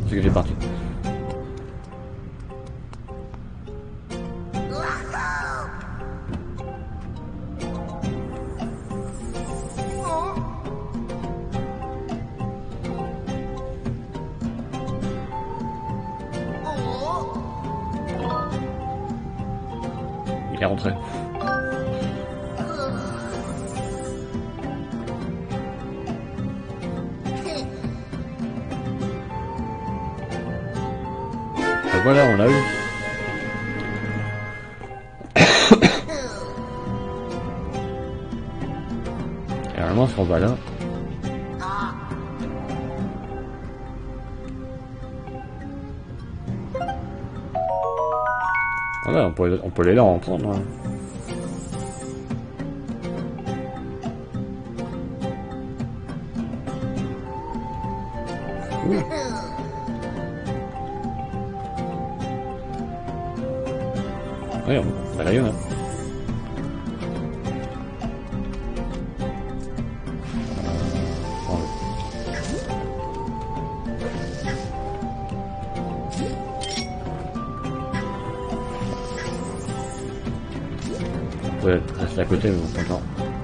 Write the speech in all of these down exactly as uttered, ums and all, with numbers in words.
C'est que j'ai parti. Il est rentré. Ben voilà, on l'a eu. Et normalement, si on va là. Voilà, on peut, on peut aller là en prendre. Hein. Cool. Oui, on va là, hein. Ouais, rester à côté, mais bon, content.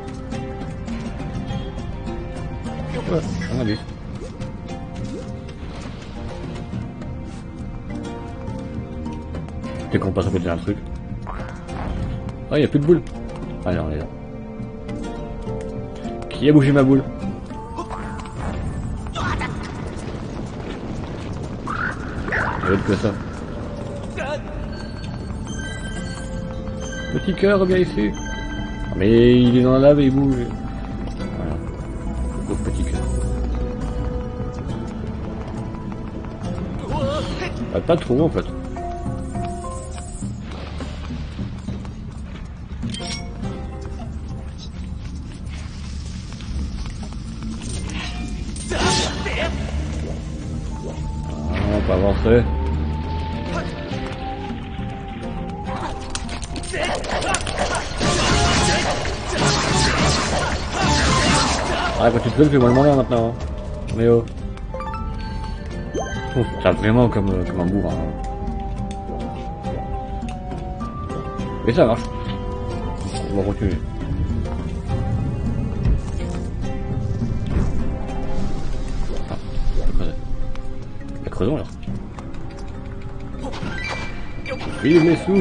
Ouais, on a vu. Dès qu'on passe à côté d'un truc. Ah, il n'y a plus de boule. Ah non, on est là. Qui a bougé ma boule? Il y a que ça. Petit cœur, reviens ici. Mais il est dans la lave et il bouge. Voilà. Donc petit cœur. Ah, pas trop en fait. Ah, on peut avancer. Ah, quand tu te fais, fais-moi le malin maintenant. Hein. Mais oh. Oh, ça tape vraiment comme, euh, comme un bourrin. Hein. Et ça marche. On va continuer. Ah, la creusons là. Vive les sous.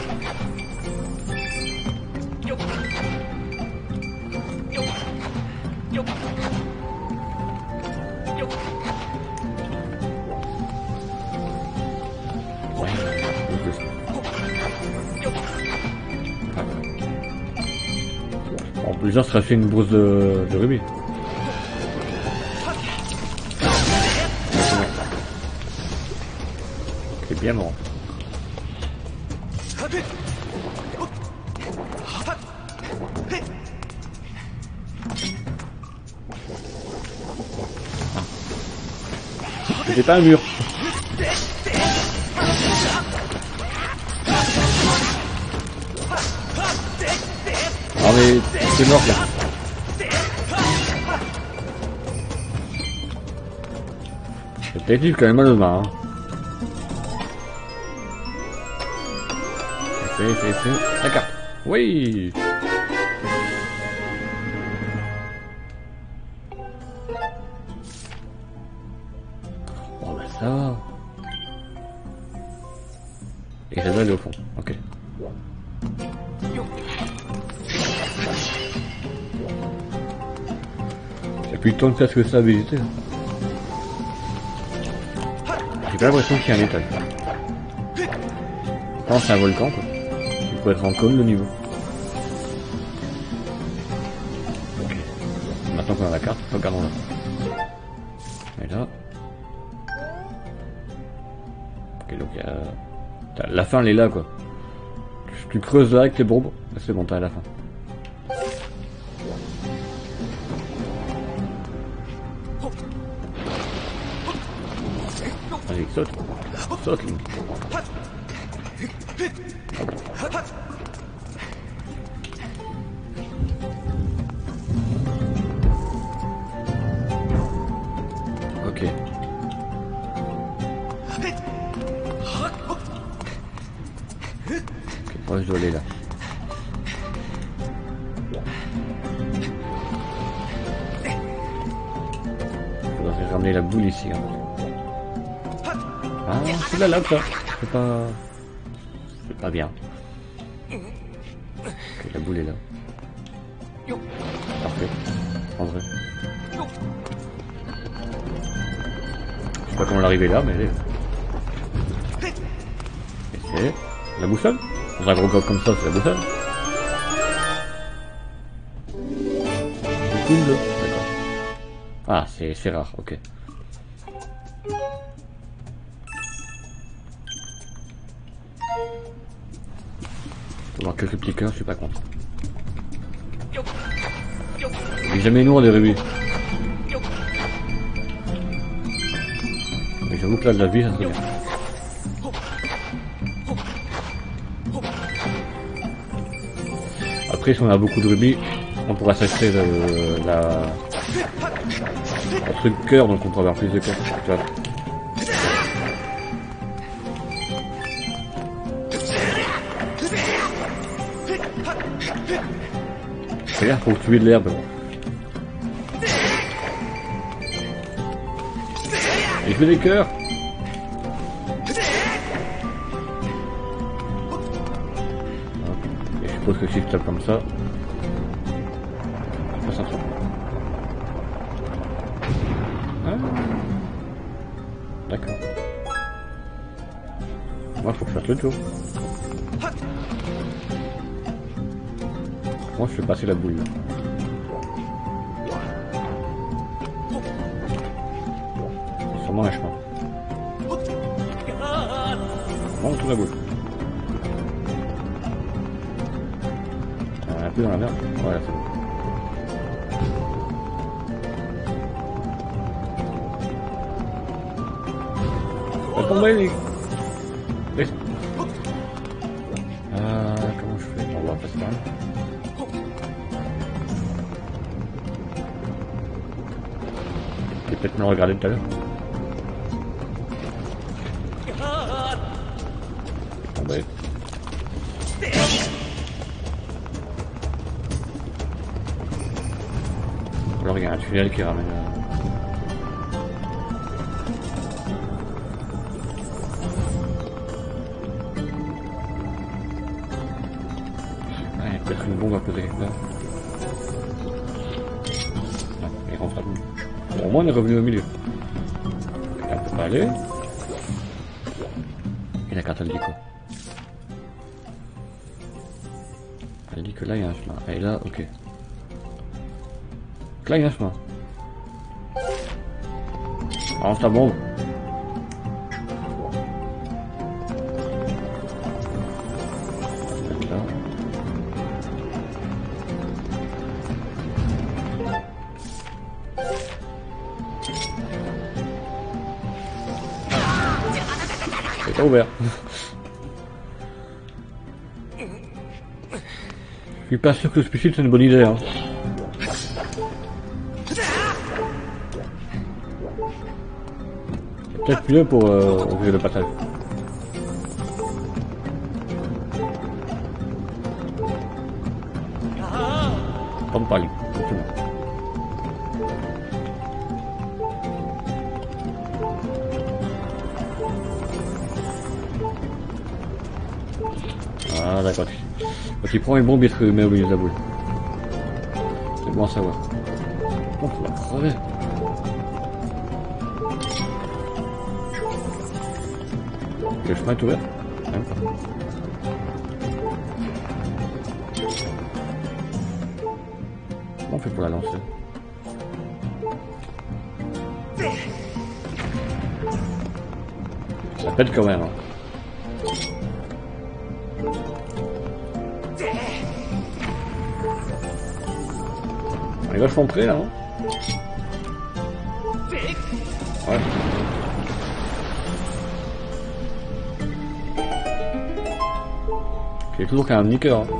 En plus, ça serait fait une brousse de, de rubis. C'est bien mort. C'était pas un mur. Ah mais c'est mort là. C'est technique quand même mal aux mains. Hein. C'est c'est c'est la carte. Oui. Bon bah ça va. Et ça doit aller au fond. Ok. J'ai plus tant de place que ça à visiter. J'ai pas l'impression qu'il y a un étage. Je pense que c'est un volcan quoi. Il faut être en com de niveau. Ok. Maintenant qu'on a la carte, regardons là. Et là. Ok donc il y a... La fin elle est là quoi. Tu creuses là avec tes bombes, c'est bon, t'as à la fin. Allez, saute. Saute, Link. Ok. je dois aller là. Faudrait ramener la boule ici. Hein. Ah, c'est là, là, ça. C'est pas... C'est pas bien. Ok, la boule est là. Parfait. En vrai. Je sais pas comment l'arriver là, mais elle est là. Et c'est... La boussole? Dans un gros coq comme ça, c'est la boussole. Du coup, là. D'accord. Ah, c'est rare, ok. Faut voir quelques petits cœurs, je suis pas content. J'ai jamais noir des rubis. Mais j'avoue que là de la vie, ça serait bien. Après, si on a beaucoup de rubis, on pourra s'acheter le, la... un truc cœur, donc on pourra avoir plus de cœur. Tu vois. Regarde, faut tuer de l'herbe. Et je veux des cœurs. Et je suppose que si je tape comme ça, ça passe un truc. Ah. D'accord. Moi, faut que je fasse le tour. Moi, je fais passer la boule. Là. C'est sûrement un chemin. Monte tout la boule. Un peu dans la merde. Voilà, c'est bon. Va tomber, les... Laisse. Euh, comment je fais? On va passer par là. Peut-être me le regarder tout à l'heure. Bon bah... Alors il y a un tunnel qui ramène... Ah, il y a peut-être une bombe à poser quelque part. Non, il rentre à bout. Bon, au moins on est revenu au milieu. Là, on peut pas aller. Et la carte elle dit quoi? Elle dit que là il y a un chemin. Et là, ok. Donc là il y a un chemin. Alors ça bombe. Là. C'est pas ouvert. Je suis pas sûr que ce suicide c'est une bonne idée. Hein. C'est peut-être mieux pour euh, ouvrir le passage. Pas me parler. Ah d'accord. Donc il prend une bombe et il se met au milieu de la boule. C'est bon à savoir. Oh, faut la crever. Le chemin est ouvert. Même pas. Comment on fait pour la lancer? Ça pète quand même. Hein. On est vachement près là, hein. Ouais. Il y a toujours qu'un niqueur. Hein.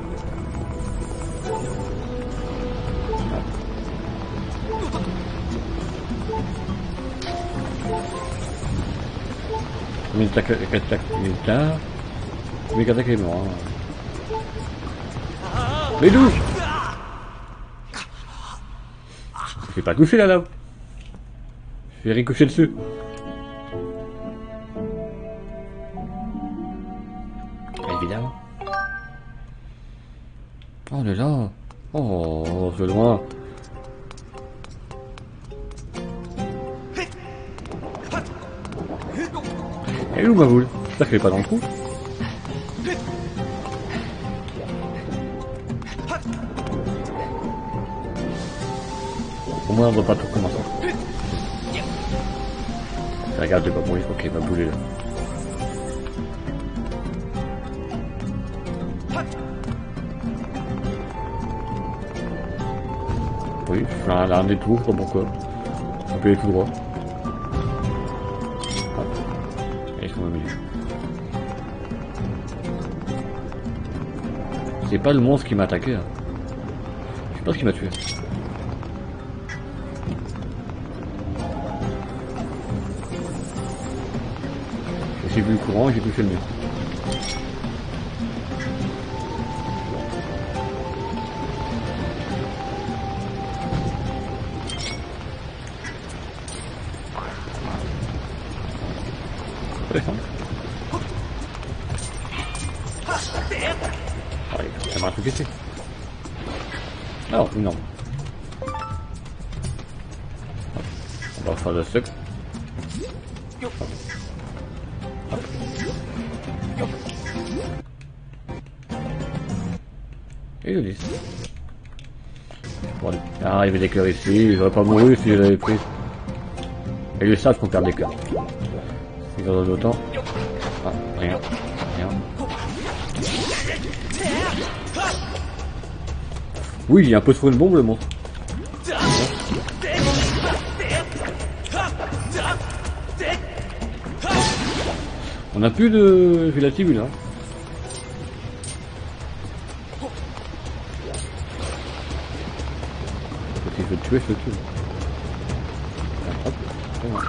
Combien d'attaques il est tard? Combien d'attaques il est mort? Hein. Mais d'où? Je vais pas toucher la lave. Je vais ricocher dessus. Évidemment. Oh, on est là. Oh, c'est loin. Elle est où ma boule? J'espère qu'elle est pas dans le trou. Au moins on doit pas tout commencer. Regarde, je vais pas mourir. Ok, ma boule est là. Oui, je fais un, un détour, je sais pas pourquoi. On peut aller tout droit. Hop. Et ils sont au milieu. C'est pas le monstre qui m'a attaqué. Hein. Je sais pas ce qui m'a tué. J'ai vu le courant et j'ai touché le mur. Intéressant. Ah, ça m'a un truc ici. Alors, une arme. On va faire le sucre. Et je dis. Ah, il y avait des cœurs ici, j'aurais pas mouru si je l'avais pris. Et le savent qu'on perd des cœurs. Ils en donnent autant. Ah, rien. Rien. Oui, il y a un peu trop une bombe le monstre. On a plus de gélatine là. Si je veux te tuer, je te tue. Hop, c'est bon.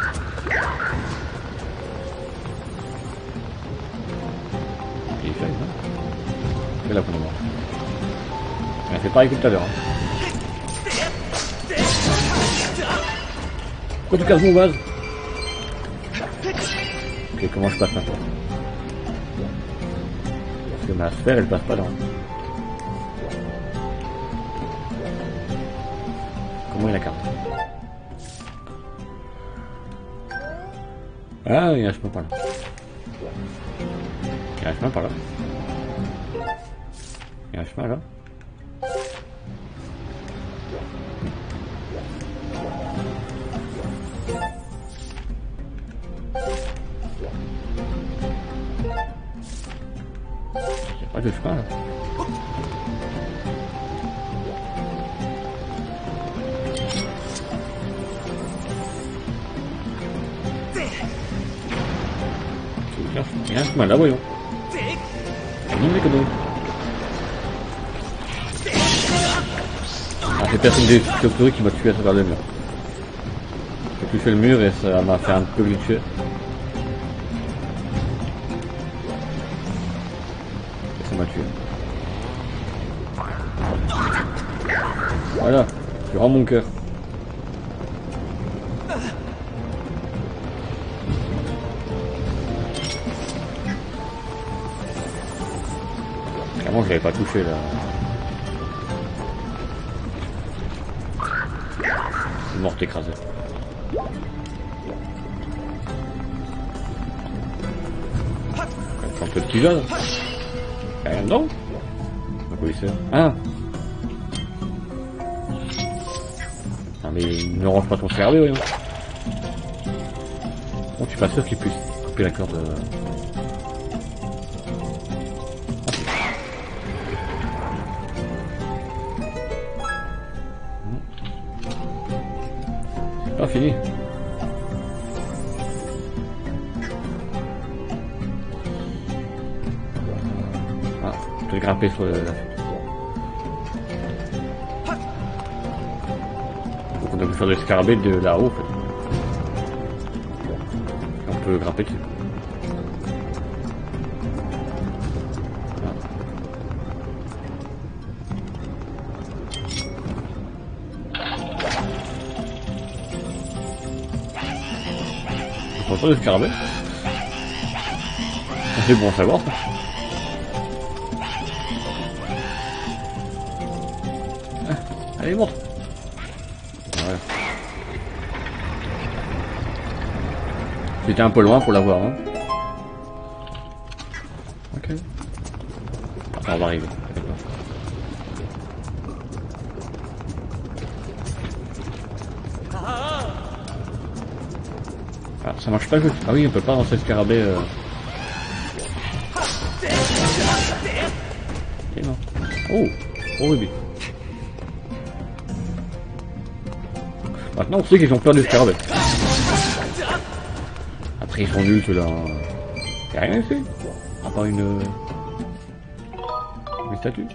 Il est fait, hein. C'est là qu'on est mort. On a fait pareil que tout à l'heure. Hein. Pourquoi tu casses mon vase? Ok, comment je passe maintenant? Parce que ma sphère elle passe pas là. Comment est la carte? Ah, il y a un chemin par là. Il y a un chemin par là. Il y a un chemin là. Il n'y a pas de chemin là. Il y a un chemin là, voyons. Non, mais comment? Ah, c'est personne des chauves-souris qui m'a tué à travers le mur. J'ai touché le mur et ça m'a fait un peu glitcher. Et ça m'a tué. Voilà, tu rends mon cœur. Clairement, je l'avais pas touché là. Je suis mort écrasé. Un peu de petit jeune. Y'a rien dedans? Donc oui, c'est. Ah! Non mais ne range pas ton C R B, voyons. Bon, je suis pas sûr qu'il puisse couper la corde. Ah, fini. Ah, je peux grimper sur le... Donc on doit faire des scarabées de là-haut, en fait. On peut grimper dessus. Ah. mange pas de scarabée. C'est bon à savoir ça. Ah, allez, monte. Voilà. J'étais un peu loin pour l'avoir, hein. Ok. Ah, on va arriver. Ah, ça marche pas le jeu. Ah oui, on peut pas lancer le scarabée. Euh... Et non. Oh, oh oui. Maintenant on sait qu'ils ont peur du scarabée. Après ils sont nuls ceux-là. Hein. Y'a rien fait. À part une... une statue.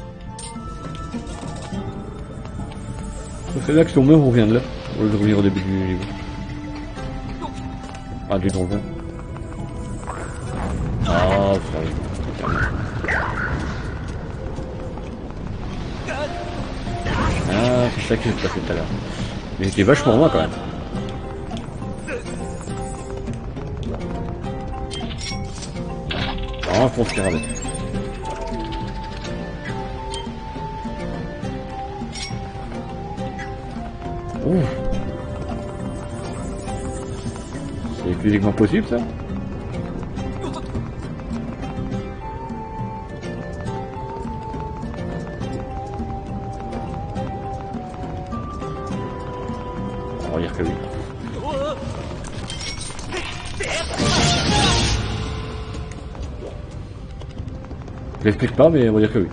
C'est là que si on meurt on revient de là. Au lieu de revenir au début du niveau. Ah, du donjon. Ah, ça va. Ah, c'est ça qui s'est passé tout à l'heure. Mais j'étais vachement loin quand même. Ah, faut se faire avec. Ouh. C'est physiquement possible ça? On va dire que oui. Je l'explique pas mais on va dire que oui.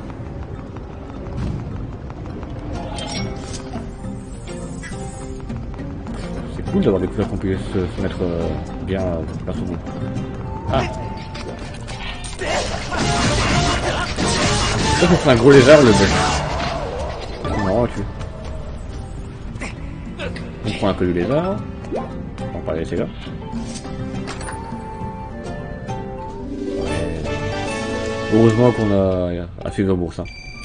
C'est cool d'avoir découvert qu'on pouvait se, se mettre euh, bien euh, vers son bout. Ah. Ça c'est un gros lézard le bug. C'est marrant tu. On prend un peu du lézard. On va pas la laisser là. Heureusement qu'on a assez de bourse. Hein.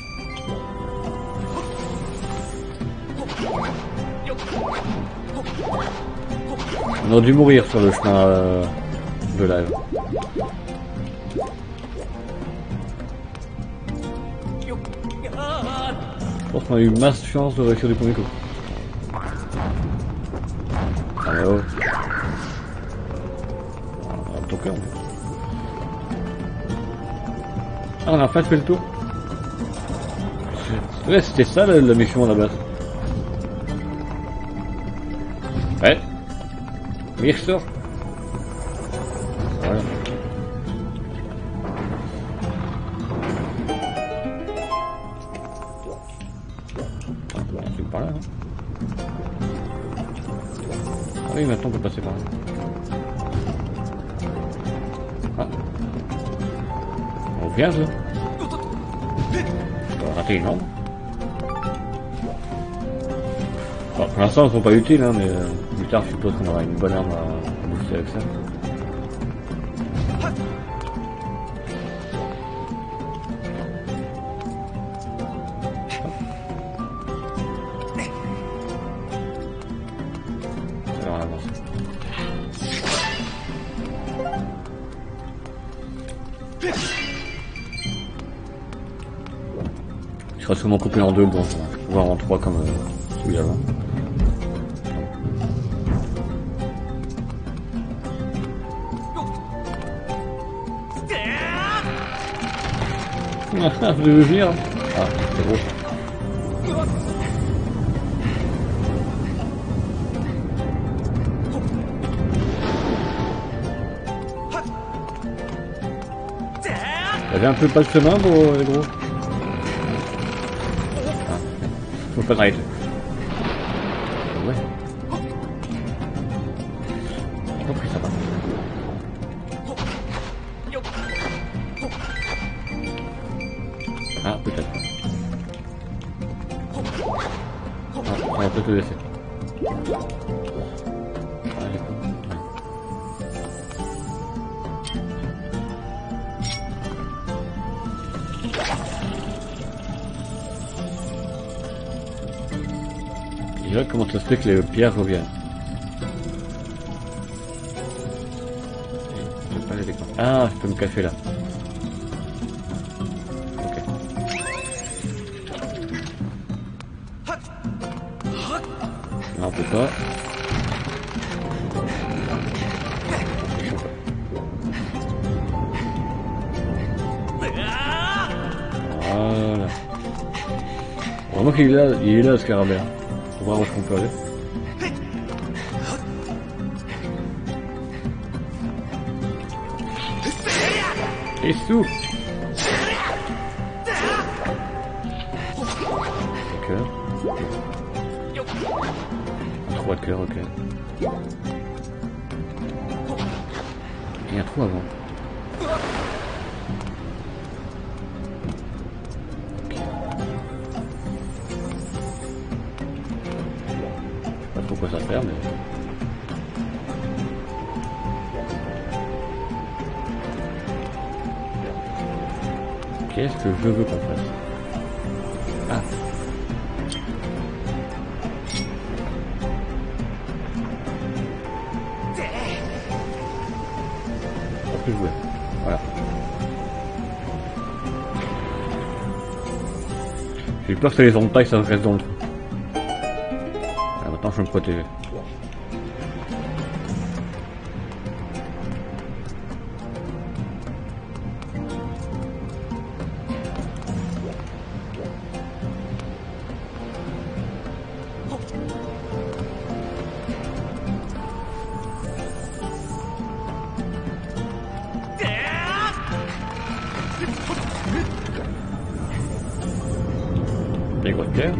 On aurait dû mourir sur le chemin euh, de live. Je pense qu'on a eu masse chance de réussir du premier coup. Ah mais oh. Ah, ton cœur. Ah, on a pas fait le tour. Ouais, c'était ça la, la mission à la base. Ouais. Il ressort. Voilà. C'est par là. Hein. Ah oui, maintenant on peut passer par là. Ah. On vient là. On va rater une arme. Bon, pour l'instant, elles sont pas utiles, hein, mais euh, plus tard, je suppose qu'on aura une bonne arme à, à booster avec ça. Alors, on avance. Je serai sûrement coupé en deux, bon, voire en trois comme euh, celui d'avant. Ah, vous devez venir. Ah, c'est gros. T'avais un peu pas le chemin, gros, les gros. Ah, faut pas t'arrêter. Ouais. J'ai compris, ça va. Ah, peut-être. Ah, on va peut-être le laisser. Ah, j'ai pas. Et là, comment ça se fait que les pierres reviennent? j'ai des... Ah, je peux me cacher là. Ok. Non, on peut pas. Voilà. Vraiment qu'il est là, il est là, ce scarabée. Faut voir où est-ce qu'on peut aller. Et sous. Ok. Un trou à cœur, ok. Il y a un trou avant. Pas trop quoi ça sert, mais... Qu'est-ce que je veux qu'on fasse? Ah. C'est ce que je voulais. Voilà. J'ai peur que ça les entaille, ça reste dans le trou. Alors maintenant je vais me protéger. Des grosses pierres.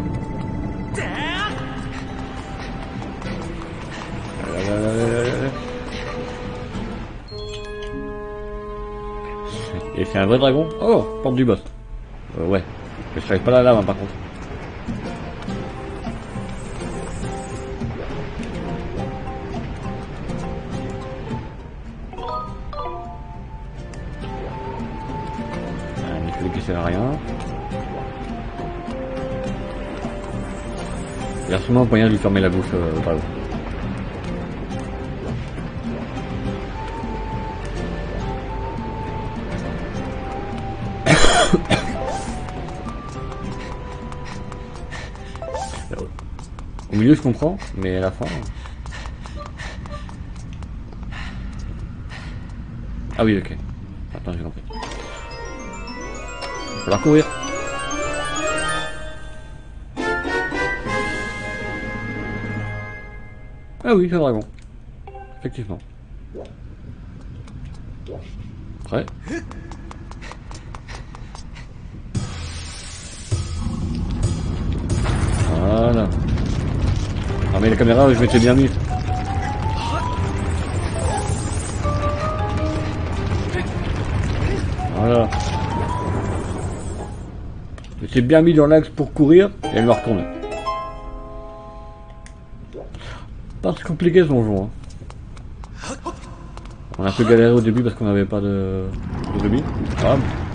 Et c'est un vrai dragon. Oh, porte du boss. Euh, ouais. Je serais pas la lave hein, par contre. Un effet qui sert à rien. Il y a sûrement moyen de lui fermer la bouche euh, au dragon. Au milieu je comprends, mais à la fin... Ah oui, ok. Attends, j'ai compris. Faut la courir. Ah oui, c'est un dragon. Effectivement. Prêt. Voilà. Ah mais la caméra, je m'étais bien mis. Voilà. Je m'étais bien mis dans l'axe pour courir et elle me retourne. Pas très compliqué ce donjon. Hein. On a un peu galéré au début parce qu'on n'avait pas de, de rubis. Ah.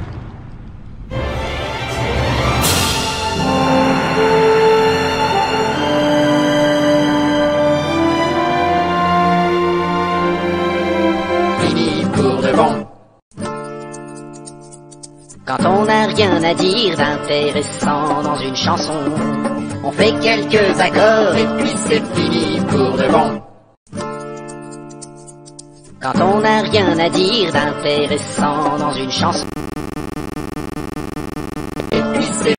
Quand on n'a rien à dire d'intéressant dans une chanson, on fait quelques accords et puis c'est fini pour de bon. Quand on n'a rien à dire d'intéressant dans une chanson,